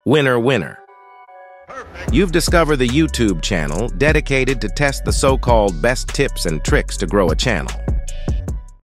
Winner, winner. You've discovered the YouTube channel dedicated to test the so-called best tips and tricks to grow a channel.